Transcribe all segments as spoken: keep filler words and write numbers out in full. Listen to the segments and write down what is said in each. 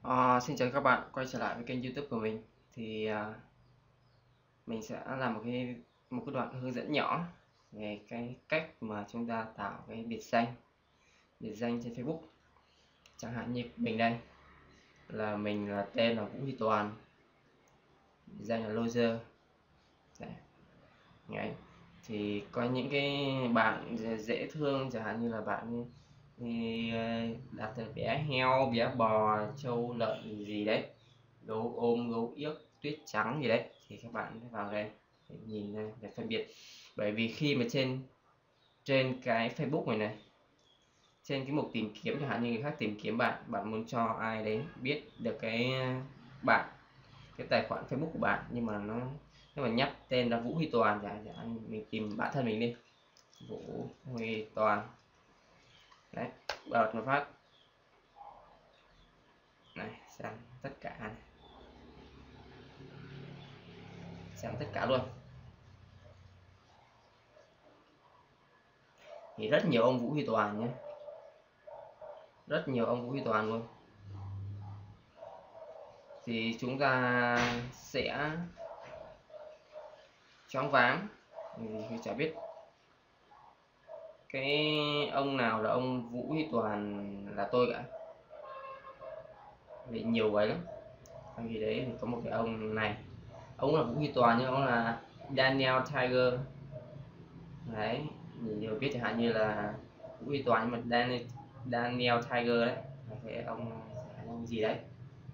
Ờ, Xin chào các bạn quay trở lại với kênh YouTube của mình. Thì à, mình sẽ làm một cái một cái đoạn hướng dẫn nhỏ về cái cách mà chúng ta tạo cái biệt danh biệt danh trên Facebook. Chẳng hạn như mình đây là mình là tên là Vũ Huy Toàn, biệt danh là Loser. Đấy. Đấy. Thì có những cái bạn dễ thương, chẳng hạn như là bạn thì đặt từ bé heo, bé bò, trâu lợn gì đấy, gấu ôm, gấu yếc, tuyết trắng gì đấy, thì các bạn phải vào đây để nhìn đây để phân biệt. Bởi vì khi mà trên trên cái Facebook này này, trên cái mục tìm kiếm, chẳng hạn như người khác tìm kiếm bạn bạn muốn cho ai đấy biết được cái bạn cái tài khoản Facebook của bạn, nhưng mà nó nếu mà nhắc tên là Vũ Huy Toàn, chẳng hạn mình tìm bản thân mình đi, Vũ Huy Toàn đấy, bật một phát này, xem tất cả này, xem tất cả luôn, thì rất nhiều ông Vũ Huy Toàn nhé, rất nhiều ông Vũ Huy Toàn luôn. Thì chúng ta sẽ choáng váng vì chả biết cái ông nào là ông Vũ Huy Toàn là tôi cả, vì nhiều vậy lắm. Vì đấy thì có một cái ông này, ông là Vũ Huy Toàn nhưng ông là Daniel Tiger đấy, nhiều biết chẳng hạn như là Vũ Huy Toàn nhưng mà Daniel, Daniel Tiger đấy, cái ông ông gì đấy,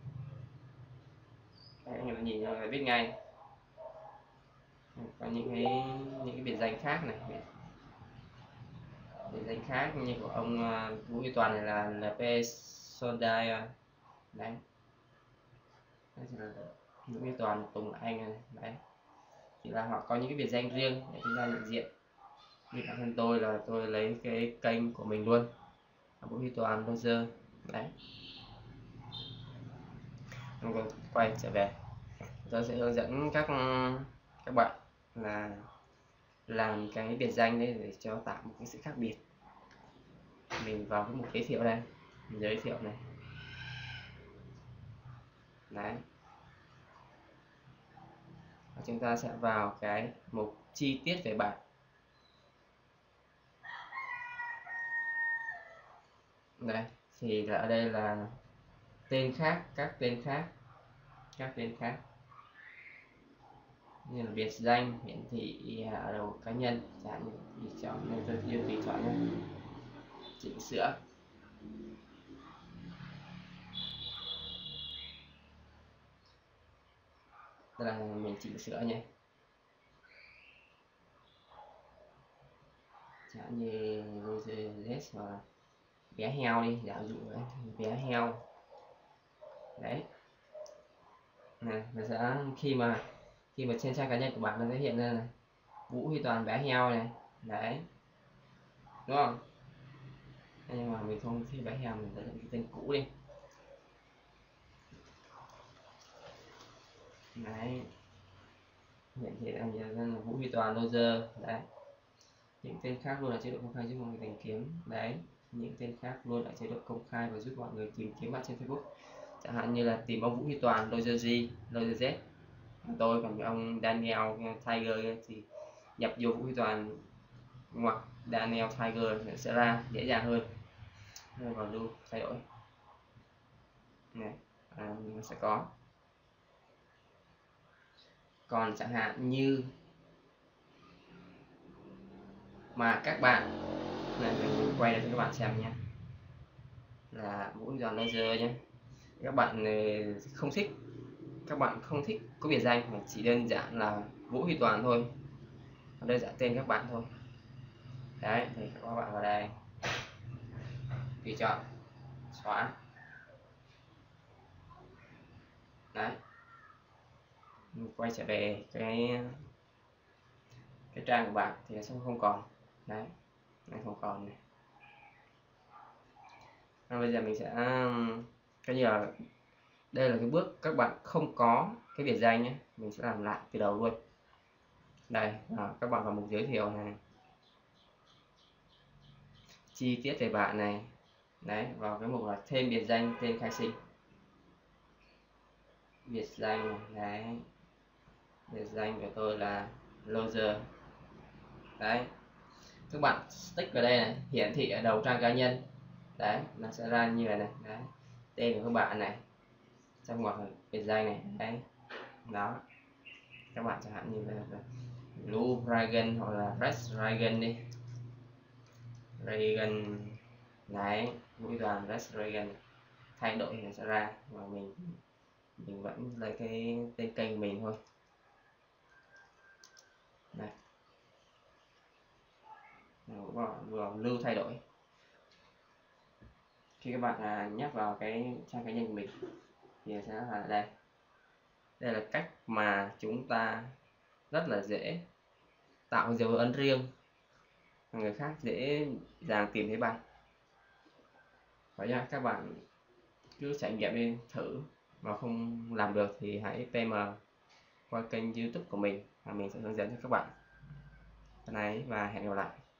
đấy người ta nhìn là biết ngay. Có những cái những cái biệt danh khác này, biệt danh khác như của ông uh, Vũ Huy Toàn này là lờ pê Sondai đấy, Vũ Huy Toàn, Tùng Anh này đấy, thì là họ có những cái biệt danh riêng để chúng ta nhận diện. Như bản thân tôi là tôi lấy cái kênh của mình luôn, Vũ Huy Toàn Loser đấy. Mình quay trở về, tôi sẽ hướng dẫn các các bạn là làm cái biệt danh đấy để cho tạo một cái sự khác biệt. Mình vào cái mục giới thiệu đây, mình giới thiệu này đấy, và chúng ta sẽ vào cái mục chi tiết về bạn. Đây thì ở đây là tên khác, các tên khác, các tên khác như là biệt danh, hiển thị ở đầu cá nhân, chẳng như chọn nên tôi yêu tùy chọn nhé, chỉnh sửa. Tức là mình chỉnh sửa nhé, chẳng như Roses hoặc bé heo đi, giả dụ đấy, bé heo đấy này, nó sẽ khi mà khi mà trên trang cá nhân của bạn nó sẽ hiện ra này, Vũ Huy Toàn bé heo này đấy, đúng không? Nhưng mà mình không thích bé heo, mình lấy cái tên cũ đi đấy, hiện thị là Vũ Huy Toàn Loser đấy. Những tên khác luôn là chế độ công khai giúp mọi người tìm kiếm đấy, những tên khác luôn là chế độ công khai và giúp mọi người tìm kiếm bạn trên Facebook. Chẳng hạn như là tìm ông Vũ Huy Toàn, Loser G, Loser Z, tôi còn ông Daniel Tiger thì nhập vô Vũ Huy Toàn hoặc Daniel Tiger sẽ ra dễ dàng hơn. Rồi vào lưu thay đổi này, à, nó sẽ có. Còn chẳng hạn như mà các bạn này, mình quay lại cho các bạn xem nhé, là Vũ Huy Toàn Loser nhé, các bạn không thích, các bạn không thích có biệt danh mà chỉ đơn giản là Vũ Huy Toàn thôi, đơn giản tên các bạn thôi đấy, thì các bạn vào đây tùy chọn xóa đấy. Mình quay trở về cái cái trang của bạn thì nó sẽ không còn đấy, này không còn này. Và bây giờ mình sẽ cái như là đây là cái bước các bạn không có cái biệt danh nhé, mình sẽ làm lại từ đầu luôn. Đây à, các bạn vào mục giới thiệu này, chi tiết về bạn này đấy, vào cái mục là thêm biệt danh, tên khai sinh biệt danh này. Đấy, biệt danh của tôi là loser. Đấy, các bạn stick vào đây này, hiển thị ở đầu trang cá nhân. Đấy, nó sẽ ra như này này. Đấy, tên của các bạn này trong ngoặc biệt danh này. Đấy, đó, các bạn chẳng hạn như là Blue Dragon hoặc là Red Dragon đi, Dragon. Đấy, mũi đoàn Red Dragon thay đổi thì nó sẽ ra, và mình mình vẫn lấy cái tên kênh của mình thôi. Này, vào, vào lưu thay đổi. Khi các bạn à, nhắc vào cái trang cá nhân của mình thì sẽ là đây. Đây là cách mà chúng ta rất là dễ tạo dấu ấn riêng, người khác dễ dàng tìm thấy bạn. Vậy nha, các bạn cứ trải nghiệm đi, thử, mà không làm được thì hãy pê em qua kênh YouTube của mình và mình sẽ hướng dẫn cho các bạn. Cái này và hẹn gặp lại.